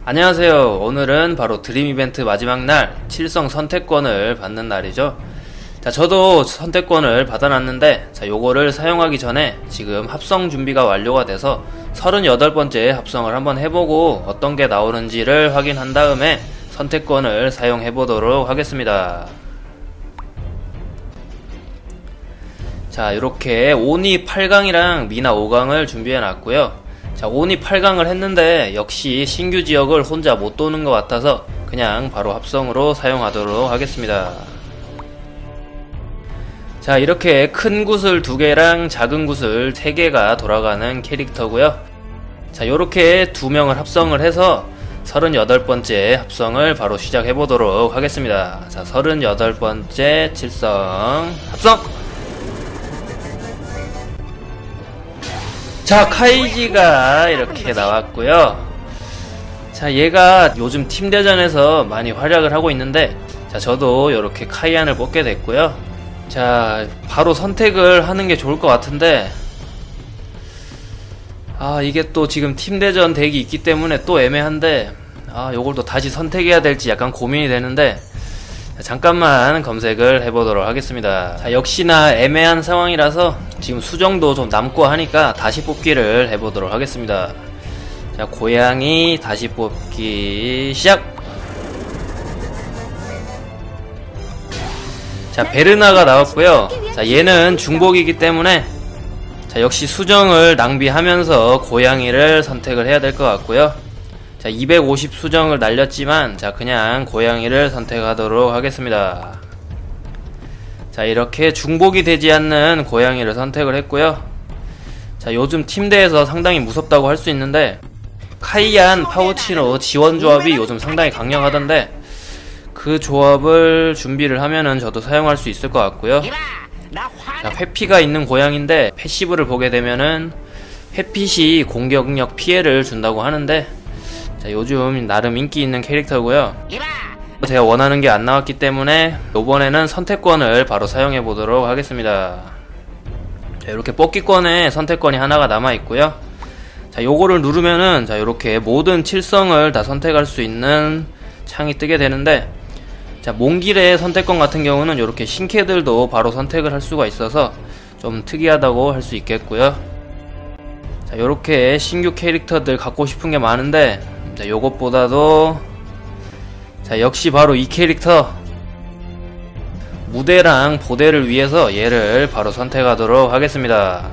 안녕하세요. 오늘은 바로 드림 이벤트 마지막 날 칠성 선택권을 받는 날이죠. 자, 저도 선택권을 받아놨는데, 자, 요거를 사용하기 전에 지금 합성 준비가 완료가 돼서 38번째 합성을 한번 해보고 어떤 게 나오는지를 확인한 다음에 선택권을 사용해보도록 하겠습니다. 자, 이렇게 오니 8강이랑 미나 5강을 준비해놨고요. 자, 오니 8강을 했는데 역시 신규 지역을 혼자 못 도는 것 같아서 그냥 바로 합성으로 사용하도록 하겠습니다. 자, 이렇게 큰 구슬 2개랑 작은 구슬 3개가 돌아가는 캐릭터고요. 자, 요렇게 2명을 합성을 해서 38번째 합성을 바로 시작해보도록 하겠습니다. 자, 38번째 칠성 합성! 자, 카이지가 이렇게 나왔고요. 자, 얘가 요즘 팀대전에서 많이 활약을 하고 있는데, 자, 저도 이렇게 카이안을 뽑게 됐고요. 자, 바로 선택을 하는 게 좋을 것 같은데, 이게 또 지금 팀대전 덱이 있기 때문에 또 애매한데, 요걸 또 다시 선택해야 될지 약간 고민이 되는데, 잠깐만 검색을 해보도록 하겠습니다. 자, 역시나 애매한 상황이라서 지금 수정도 좀 남고 하니까 다시 뽑기를 해보도록 하겠습니다. 자, 고양이 다시 뽑기 시작! 자, 베르나가 나왔고요. 자, 얘는 중복이기 때문에 자, 역시 수정을 낭비하면서 고양이를 선택을 해야 될 것 같고요. 자, 250 수정을 날렸지만, 자, 그냥 고양이를 선택하도록 하겠습니다. 자, 이렇게 중복이 되지 않는 고양이를 선택을 했고요. 자, 요즘 팀대에서 상당히 무섭다고 할 수 있는데, 카이안, 파우치노 지원 조합이 요즘 상당히 강력하던데, 그 조합을 준비를 하면은 저도 사용할 수 있을 것 같고요. 자, 회피가 있는 고양인데, 패시브를 보게 되면은, 회핏이 공격력 피해를 준다고 하는데, 자, 요즘 나름 인기 있는 캐릭터고요. 제가 원하는 게 안 나왔기 때문에 요번에는 선택권을 바로 사용해 보도록 하겠습니다. 자, 이렇게 뽑기권에 선택권이 하나가 남아 있고요. 자, 요거를 누르면은 자, 요렇게 모든 칠성을 다 선택할 수 있는 창이 뜨게 되는데, 자, 몽길의 선택권 같은 경우는 요렇게 신캐들도 바로 선택을 할 수가 있어서 좀 특이하다고 할 수 있겠고요. 자, 요렇게 신규 캐릭터들 갖고 싶은 게 많은데, 자, 요것보다도 자, 역시 바로 이 캐릭터 무대랑 보대를 위해서 얘를 바로 선택하도록 하겠습니다.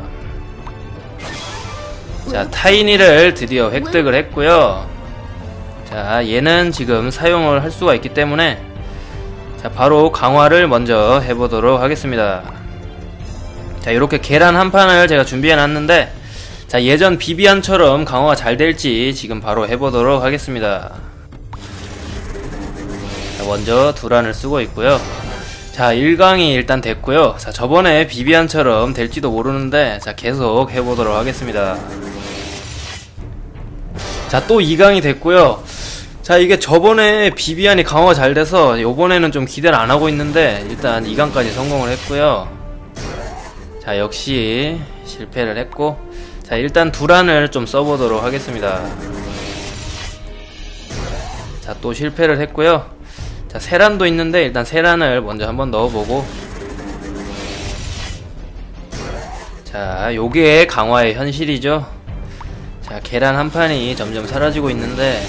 자, 타이니를 드디어 획득을 했고요. 자, 얘는 지금 사용을 할 수가 있기 때문에 자, 바로 강화를 먼저 해보도록 하겠습니다. 자, 이렇게 계란 한 판을 제가 준비해 놨는데, 자, 예전 비비안처럼 강화가 잘 될지 지금 바로 해보도록 하겠습니다. 자, 먼저 두란을 쓰고 있고요. 자, 1강이 일단 됐고요. 자, 저번에 비비안처럼 될지도 모르는데, 자, 계속 해보도록 하겠습니다. 자, 또 2강이 됐고요. 자, 이게 저번에 비비안이 강화가 잘 돼서 요번에는 좀 기대를 안 하고 있는데, 일단 2강까지 성공을 했고요. 자, 역시 실패를 했고, 자, 일단 두란을 좀 써보도록 하겠습니다. 자, 또 실패를 했고요. 자, 세란도 있는데 일단 세란을 먼저 한번 넣어보고, 자, 요게 강화의 현실이죠. 자, 계란 한 판이 점점 사라지고 있는데,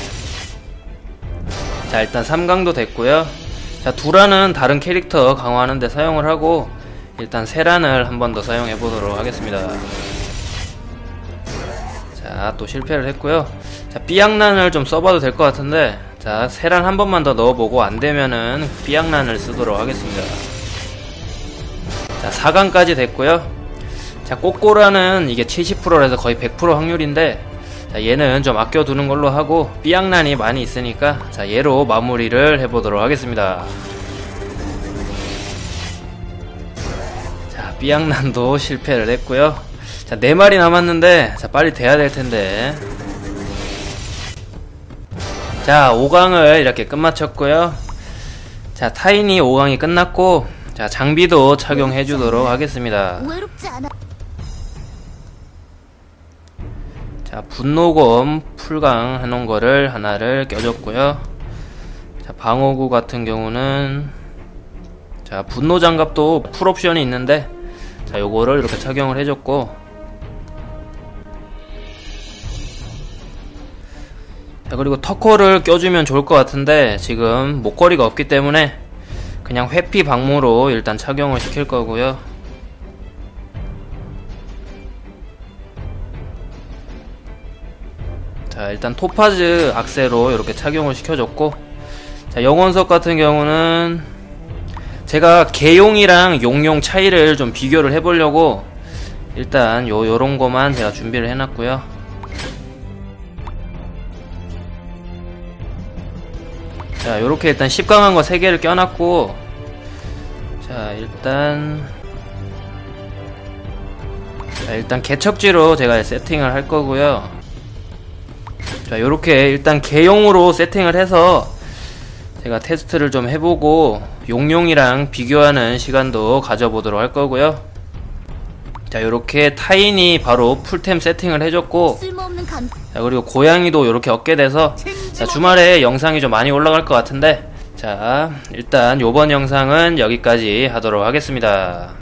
자, 일단 3강도 됐고요. 자, 두란은 다른 캐릭터 강화하는데 사용을 하고, 일단 세란을 한 번 더 사용해보도록 하겠습니다. 자, 또 실패를 했고요. 자, 삐약난을 좀 써봐도 될 것 같은데, 자, 세란 한 번만 더 넣어보고 안되면은 삐약난을 쓰도록 하겠습니다. 자, 4강까지 됐고요. 자, 꼬꼬라는 이게 70%라서 거의 100% 확률인데, 자, 얘는 좀 아껴두는 걸로 하고, 삐약난이 많이 있으니까, 자, 얘로 마무리를 해보도록 하겠습니다. 자, 삐약난도 실패를 했고요. 자, 4마리 남았는데, 자, 빨리 돼야 될 텐데. 자, 5강을 이렇게 끝마쳤고요. 자, 타이니 5강이 끝났고, 자, 장비도 착용해 주도록 하겠습니다. 자, 분노검 풀강 해놓은 거를 하나를 껴줬고요. 자, 방어구 같은 경우는 자, 분노 장갑도 풀 옵션이 있는데 자, 요거를 이렇게 착용을 해줬고, 자, 그리고 터커를 껴주면 좋을 것 같은데 지금 목걸이가 없기 때문에 그냥 회피 방무로 일단 착용을 시킬 거고요. 자, 일단 토파즈 악세로 이렇게 착용을 시켜줬고, 자, 영혼석 같은 경우는 제가 개용이랑 용용 차이를 좀 비교를 해보려고 일단 요런 거만 제가 준비를 해놨고요. 자, 요렇게 일단 10강한 거 3개를 껴놨고, 자, 일단 개척지로 제가 세팅을 할 거고요. 자, 요렇게 일단 개용으로 세팅을 해서 제가 테스트를 좀 해보고 용용이랑 비교하는 시간도 가져보도록 할 거고요. 자, 요렇게 타인이 바로 풀템 세팅을 해줬고, 자, 그리고 고양이도 요렇게 얻게 돼서 자, 주말에 영상이 좀 많이 올라갈 것 같은데, 자, 일단 요번 영상은 여기까지 하도록 하겠습니다.